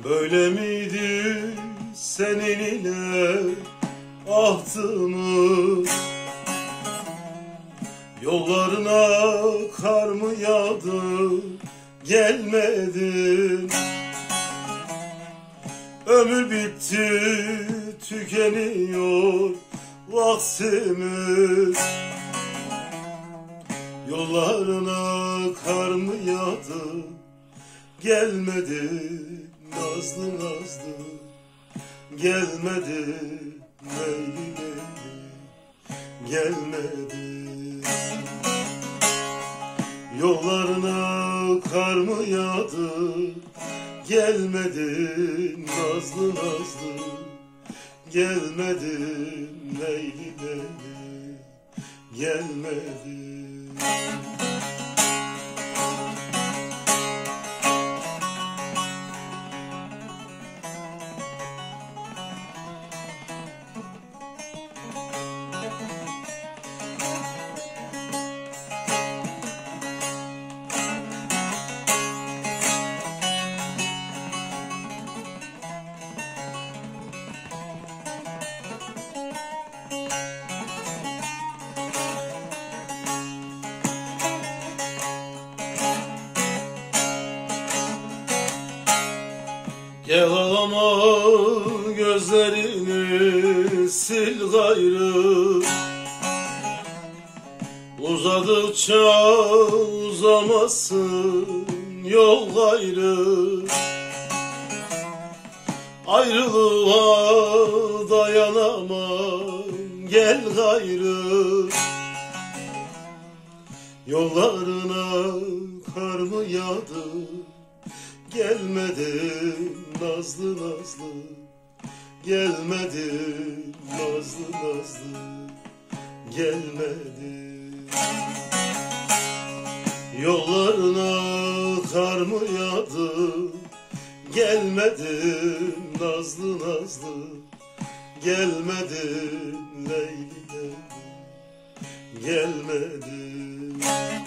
Böyle miydi senin ile ahtımız? Yollarına kar mı yağdı, gelmedin. Ömür bitti, tükeniyor vaktimiz. Yollarına kar mı yağdı, gelmedin nazlı nazlı. Gelmedin leyli leyli, gelmedin. Yollarına kar mı yağdı, gelmedin nazlı nazlı. Gelmedin leyli leyli, gelmedin. Gel ağlama, gözlerini sil gayrı. Uzadıkça uzamasın yol gayrı. Ayrılığa dayanamam, gel gayrı. Yollarına kar mı yağdı, gelmedin nazlı nazlı. Gelmedin nazlı nazlı, gelmedin. Yollarına kar mı yağdı, gelmedin nazlı nazlı. Gelmedin leyli leyli, gelmedin.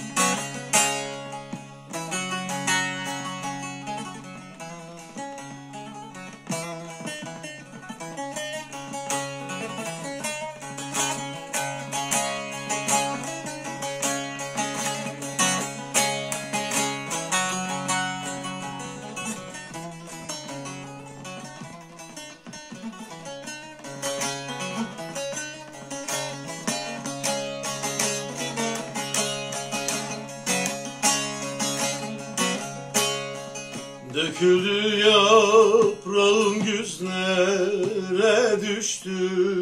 Döküldü yaprağım güzlere düştü.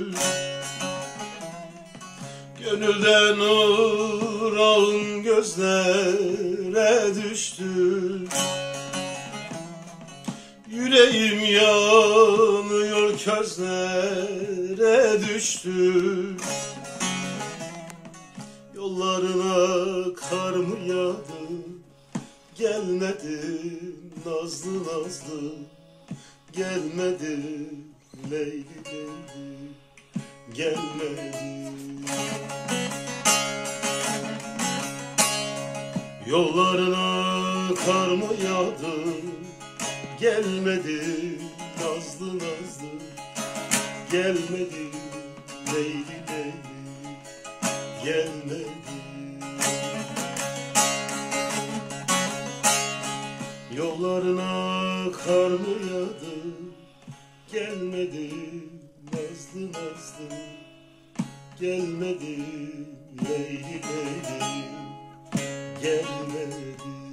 Gönülden ırağın gözlere düştü. Yüreğim yanıyor közlere düştü. Yollarına kar mı yağdı, gelmedin nazlı nazlı. Gelmedin leyli leyli, gelmedin. Yollarına kar mı yağdı, gelmedin nazlı nazlı. Gelmedin leyli leyli, gelmedin. Yollarına kar mı yağdı, gelmedin nazlı nazlı. Gelmedin leyli leyli, gelmedin.